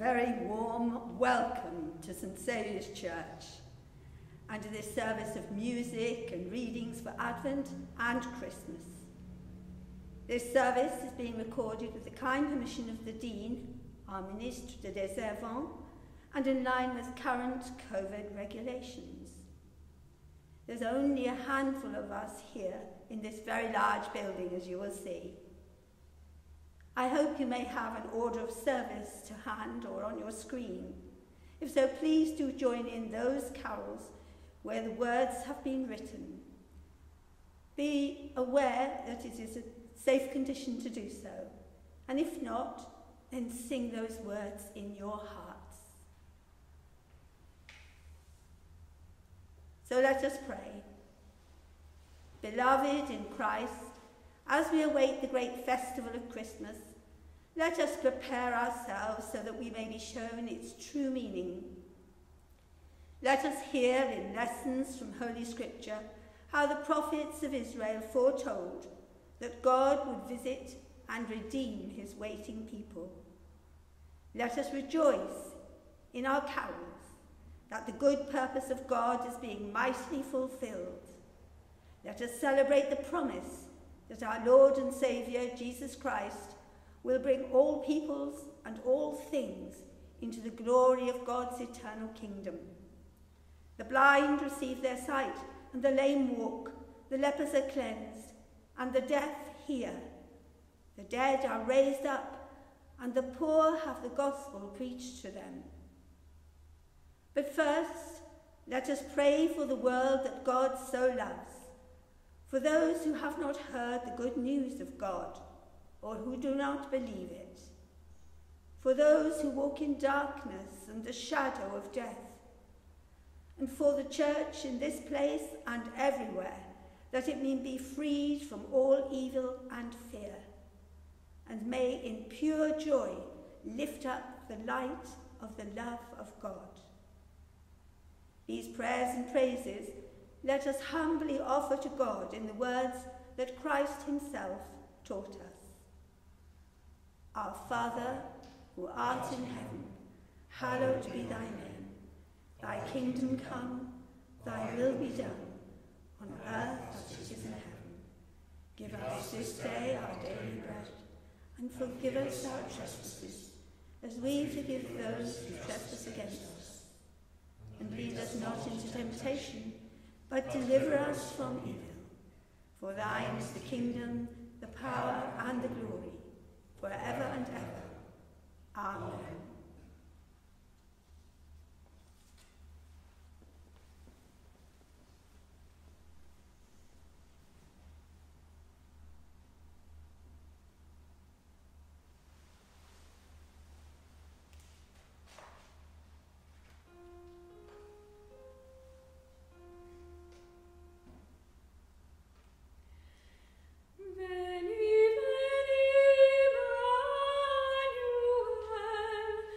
very warm welcome to St. Saviour's Church and to this service of music and readings for Advent and Christmas. This service is being recorded with the kind permission of the Dean, our Ministre des Servants, and in line with current COVID regulations. There's only a handful of us here in this very large building, as you will see. I hope you may have an order of service to hand or on your screen. If so, please do join in those carols where the words have been written. Be aware that it is a safe condition to do so, and if not, then sing those words in your hearts. So let us pray. Beloved in Christ, as we await the great festival of Christmas, let us prepare ourselves so that we may be shown its true meaning. Let us hear in lessons from Holy Scripture how the prophets of Israel foretold that God would visit and redeem his waiting people. Let us rejoice in our carols that the good purpose of God is being mightily fulfilled. Let us celebrate the promise that our Lord and Saviour, Jesus Christ, will bring all peoples and all things into the glory of God's eternal kingdom. The blind receive their sight, and the lame walk, the lepers are cleansed, and the deaf hear. The dead are raised up, and the poor have the gospel preached to them. But first, let us pray for the world that God so loves, for those who have not heard the good news of God, or who do not believe it, for those who walk in darkness and the shadow of death, and for the church in this place and everywhere, that it may be freed from all evil and fear, and may in pure joy lift up the light of the love of God. These prayers and praises let us humbly offer to God in the words that Christ himself taught us. Our Father, who art in heaven, hallowed be thy name. Thy kingdom come, thy will be done, on earth as it is in heaven. Give us this day our daily bread, and forgive us our trespasses, as we forgive those who trespass against us. And lead us not into temptation, but deliver us from evil. For thine is the kingdom, the power, and the glory, forever and ever. Amen. Veni, veni, Emmanuel,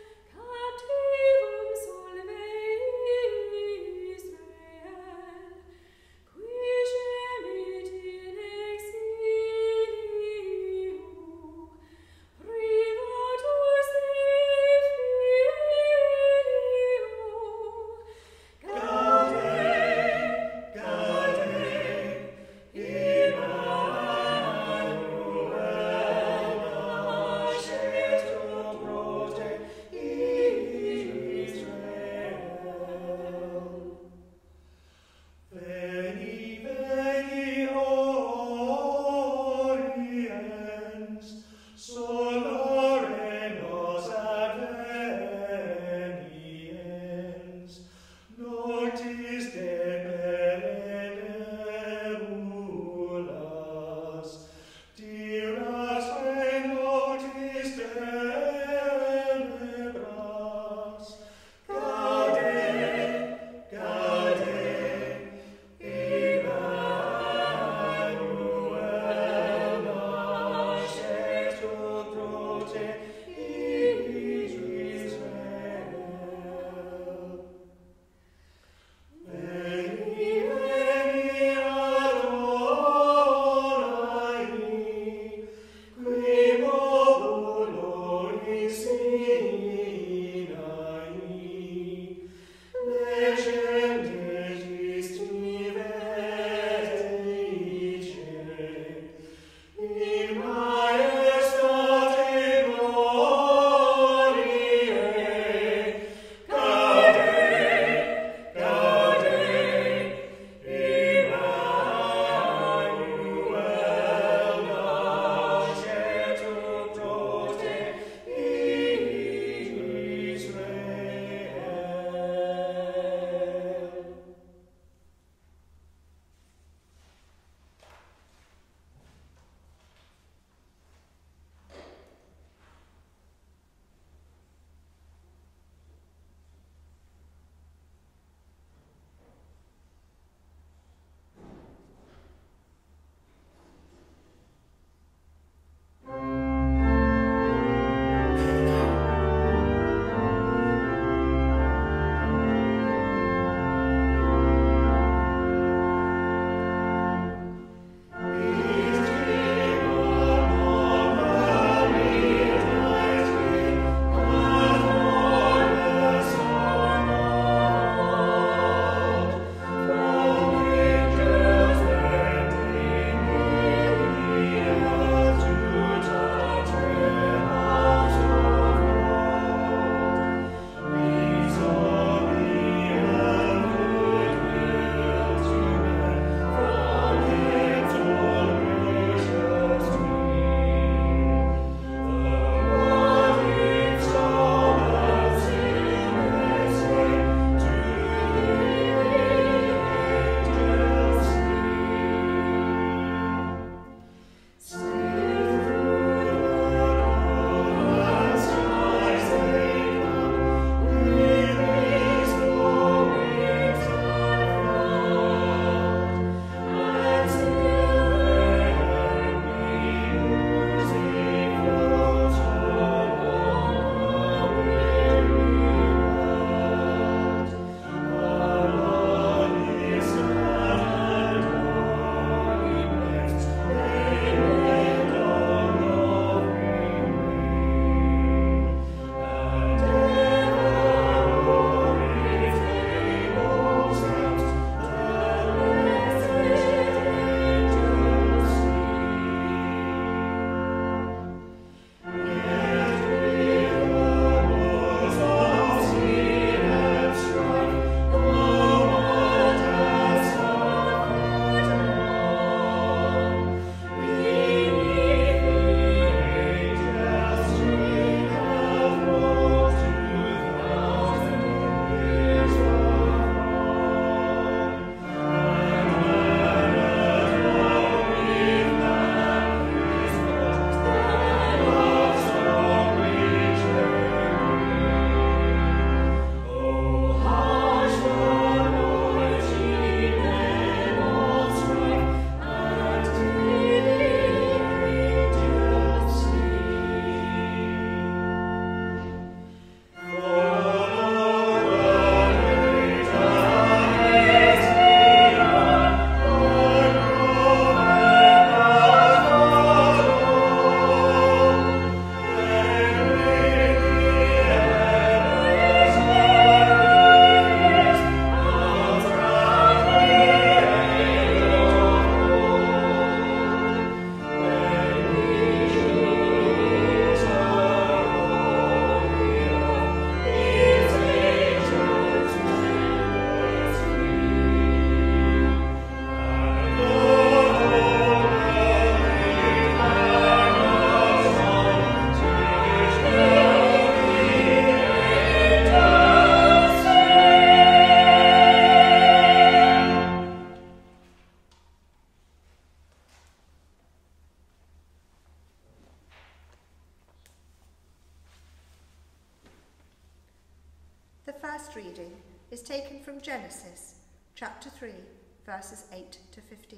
first reading is taken from Genesis, chapter 3, verses 8 to 15.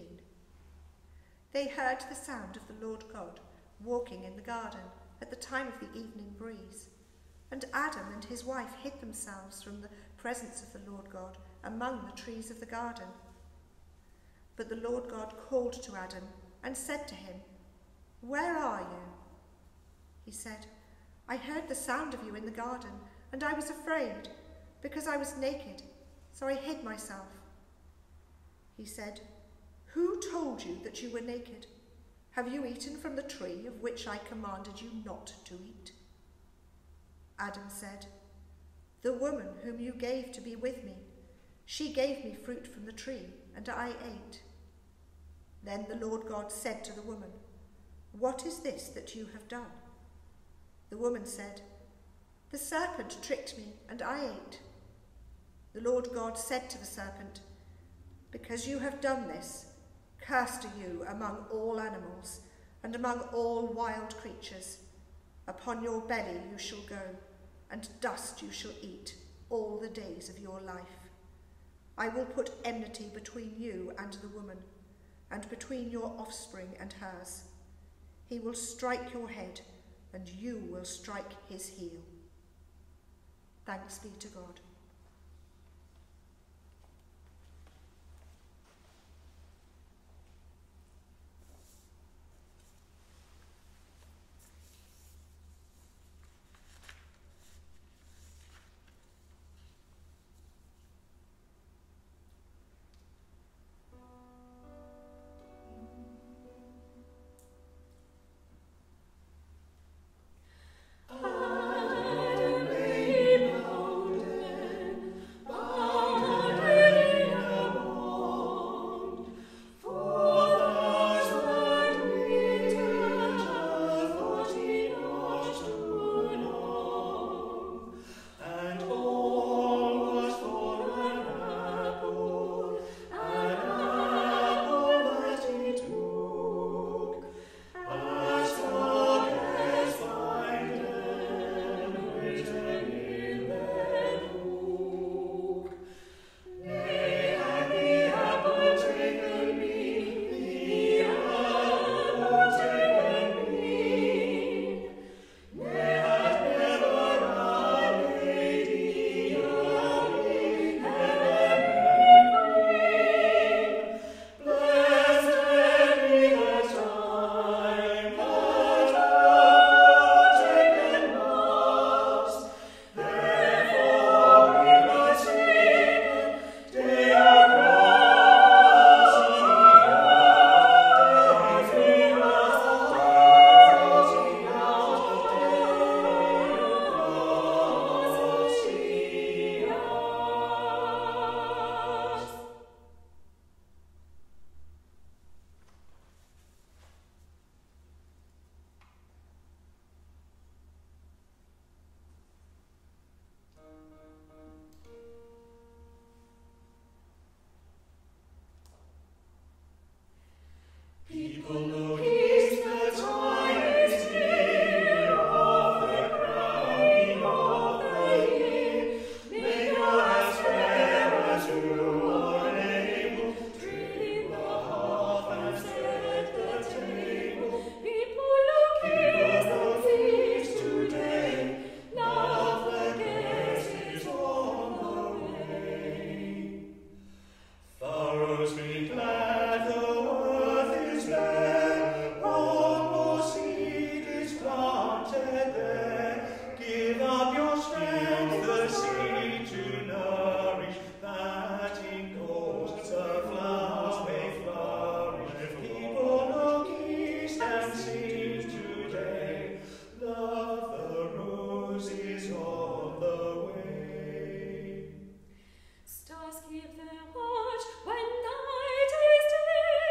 They heard the sound of the Lord God walking in the garden at the time of the evening breeze, and Adam and his wife hid themselves from the presence of the Lord God among the trees of the garden. But the Lord God called to Adam and said to him, "Where are you?" He said, "I heard the sound of you in the garden, and I was afraid, because I was naked, so I hid myself." He said, "Who told you that you were naked? Have you eaten from the tree of which I commanded you not to eat?" Adam said, "The woman whom you gave to be with me, she gave me fruit from the tree, and I ate." Then the Lord God said to the woman, "What is this that you have done?" The woman said, "The serpent tricked me, and I ate." The Lord God said to the serpent, "Because you have done this, cursed are you among all animals and among all wild creatures. Upon your belly you shall go, and dust you shall eat all the days of your life. I will put enmity between you and the woman, and between your offspring and hers. He will strike your head, and you will strike his heel." Thanks be to God. Stars give their watch when night is deep.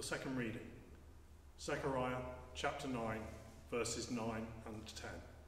The second reading, Zechariah chapter 9, verses 9 and 10.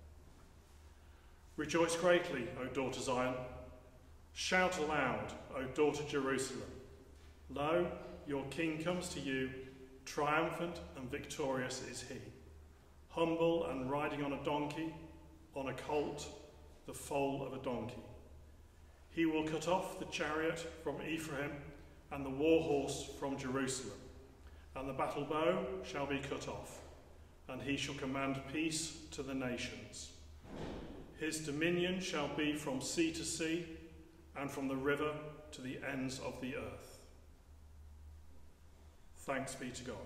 Rejoice greatly, O daughter Zion. Shout aloud, O daughter Jerusalem. Lo, your king comes to you, triumphant and victorious is he, humble and riding on a donkey, on a colt, the foal of a donkey. He will cut off the chariot from Ephraim and the war horse from Jerusalem, and the battle bow shall be cut off, and he shall command peace to the nations. His dominion shall be from sea to sea, and from the river to the ends of the earth. Thanks be to God.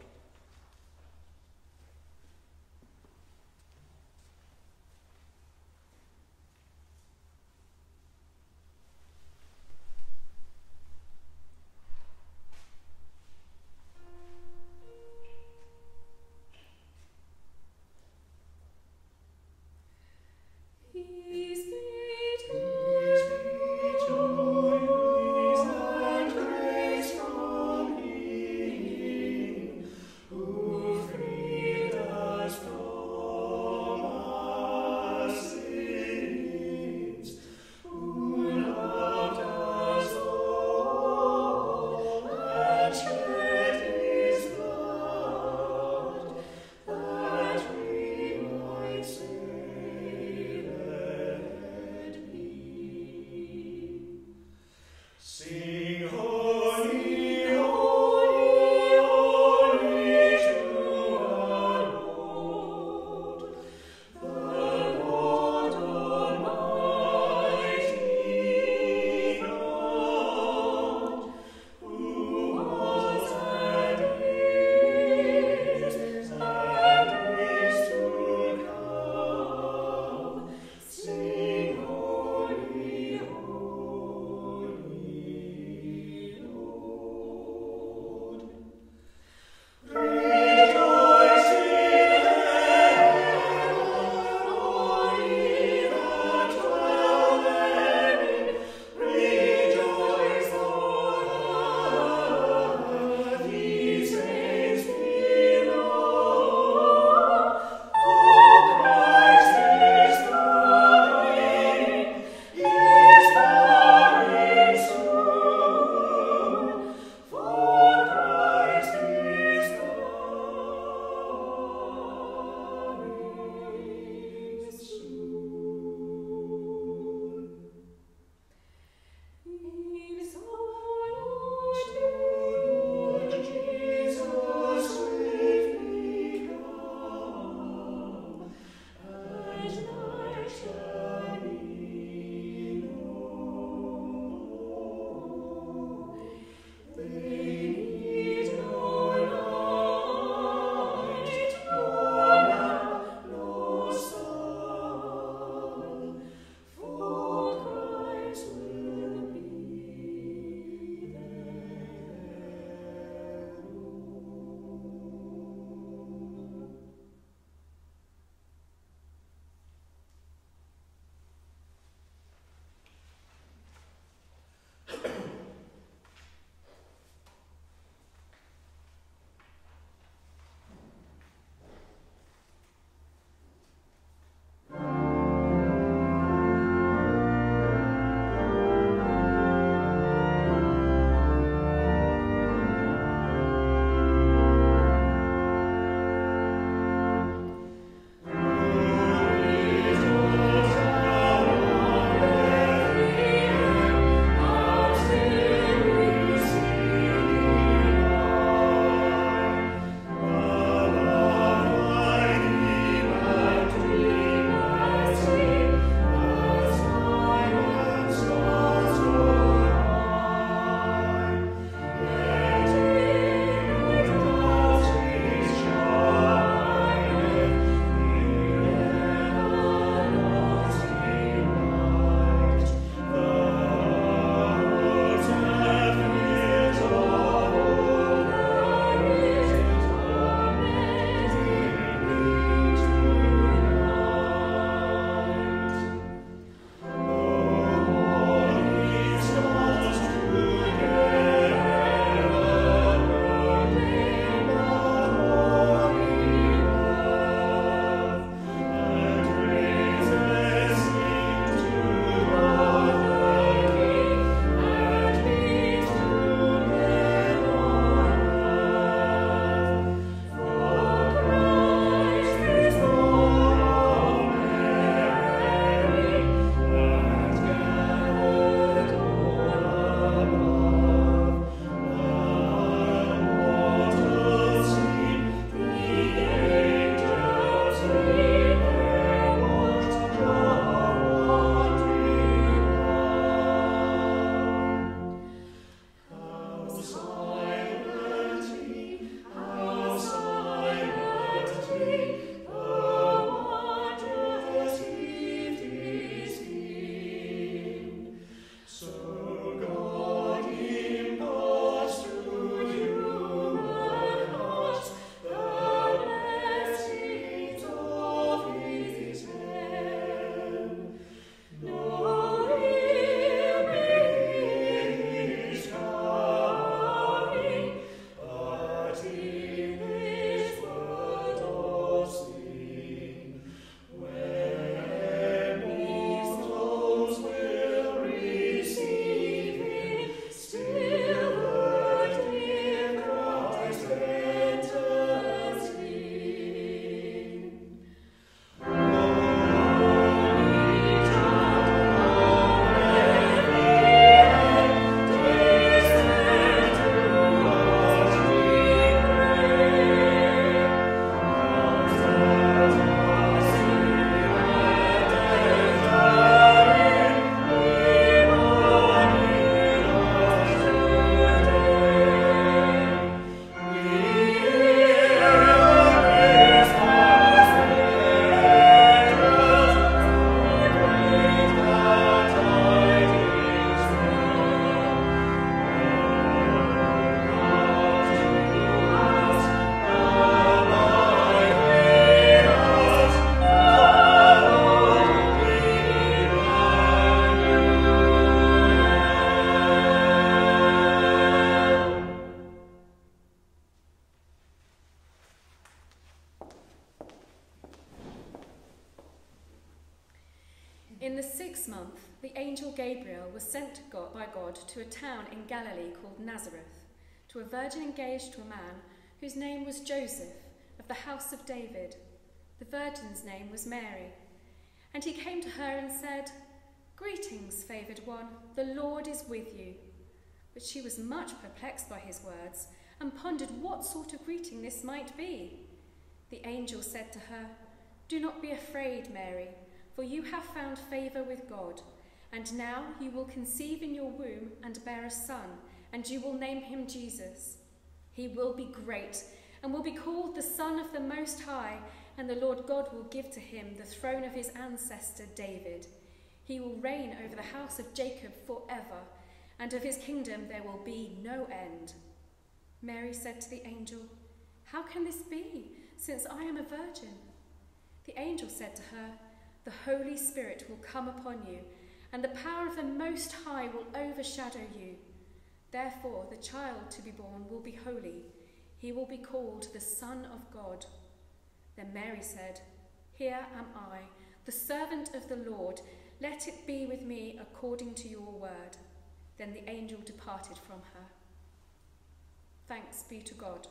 month, the angel Gabriel was sent by God to a town in Galilee called Nazareth, to a virgin engaged to a man whose name was Joseph, of the house of David. The virgin's name was Mary. And he came to her and said, "Greetings, favoured one, the Lord is with you." But she was much perplexed by his words and pondered what sort of greeting this might be. The angel said to her, "Do not be afraid, Mary, for you have found favour with God. And now you will conceive in your womb and bear a son, and you will name him Jesus. He will be great and will be called the Son of the Most High, and the Lord God will give to him the throne of his ancestor David. He will reign over the house of Jacob forever, and of his kingdom there will be no end." Mary said to the angel, "How can this be, since I am a virgin?" The angel said to her, "The Holy Spirit will come upon you, and the power of the Most High will overshadow you. Therefore the child to be born will be holy. He will be called the Son of God." Then Mary said, "Here am I, the servant of the Lord. Let it be with me according to your word." Then the angel departed from her. Thanks be to God.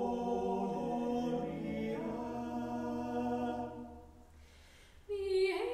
The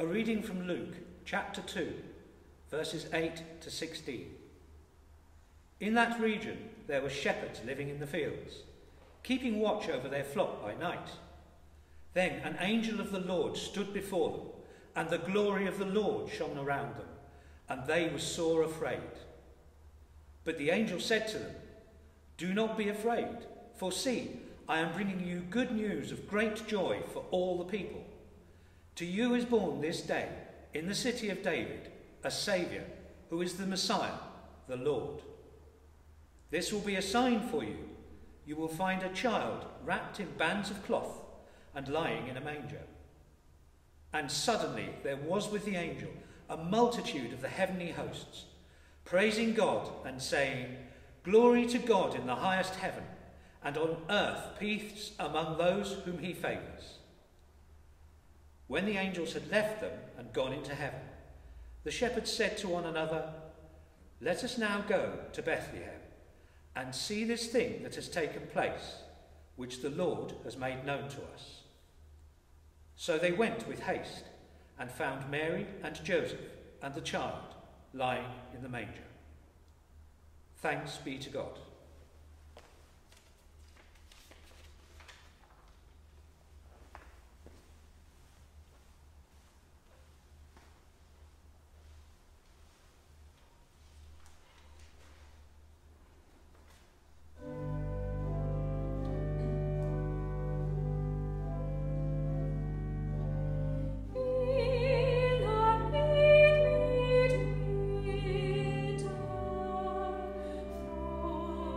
A reading from Luke, chapter 2, verses 8 to 16. In that region there were shepherds living in the fields, keeping watch over their flock by night. Then an angel of the Lord stood before them, and the glory of the Lord shone around them, and they were sore afraid. But the angel said to them, "Do not be afraid, for see, I am bringing you good news of great joy for all the people. To you is born this day, in the city of David, a Saviour, who is the Messiah, the Lord. This will be a sign for you. You will find a child wrapped in bands of cloth and lying in a manger." And suddenly there was with the angel a multitude of the heavenly hosts, praising God and saying, "Glory to God in the highest heaven, and on earth peace among those whom he favours." When the angels had left them and gone into heaven, the shepherds said to one another, "Let us now go to Bethlehem and see this thing that has taken place, which the Lord has made known to us." So they went with haste and found Mary and Joseph and the child lying in the manger. Thanks be to God. Oh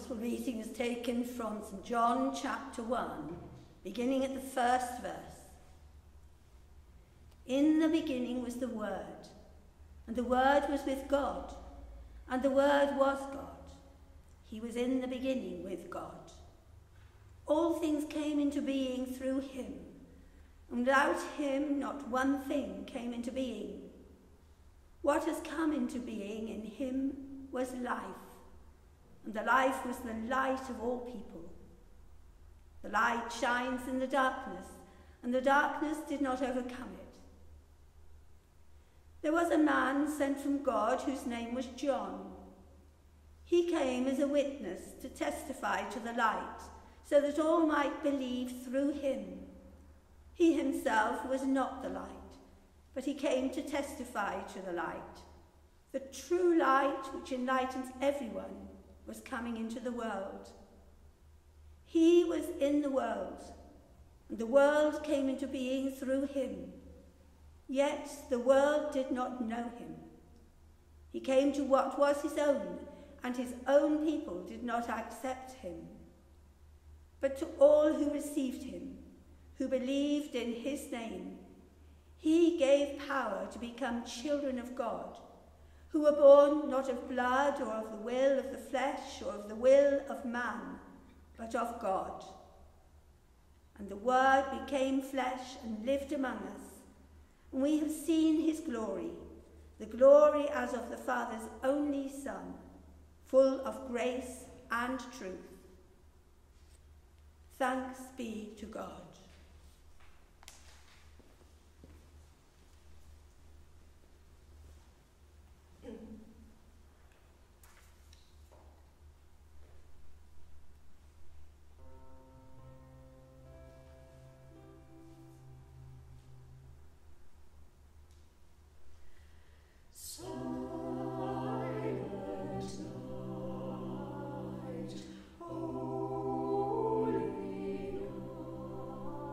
Gospel reading is taken from St. John chapter 1, beginning at the first verse. In the beginning was the Word, and the Word was with God, and the Word was God. He was in the beginning with God. All things came into being through him, and without him not one thing came into being. What has come into being in him was life, and the life was the light of all people. The light shines in the darkness, and the darkness did not overcome it. There was a man sent from God whose name was John. He came as a witness to testify to the light, so that all might believe through him. He himself was not the light, but he came to testify to the light. The true light, which enlightens everyone, was coming into the world. He was in the world, and the world came into being through him. Yet the world did not know him. He came to what was his own, and his own people did not accept him. But to all who received him, who believed in his name, he gave power to become children of God, who were born not of blood or of the will of the flesh or of the will of man, but of God. And the Word became flesh and lived among us, and we have seen his glory, the glory as of the Father's only Son, full of grace and truth. Thanks be to God. Holy night.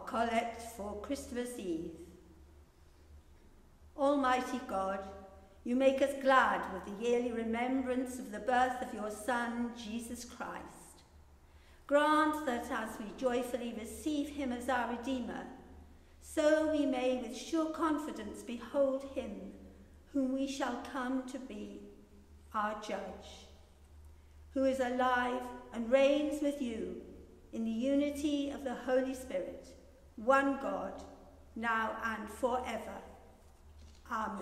collect for Christmas Eve. Almighty God, you make us glad with the yearly remembrance of the birth of your Son, Jesus Christ. Grant that as we joyfully receive him as our Redeemer, so we may with sure confidence behold him, whom we shall come to be our judge, who is alive and reigns with you in the unity of the Holy Spirit, one God, now and forever. Amen.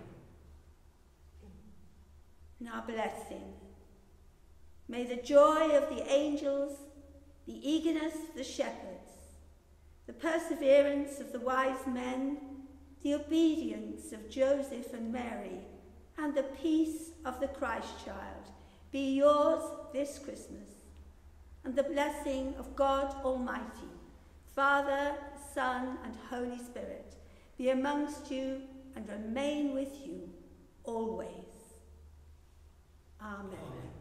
Now blessing. May the joy of the angels, the eagerness of the shepherds, the perseverance of the wise men, the obedience of Joseph and Mary, and the peace of the Christ child be yours this Christmas, and the blessing of God Almighty, Father, Son, and Holy Spirit be amongst you and remain with you always. Amen.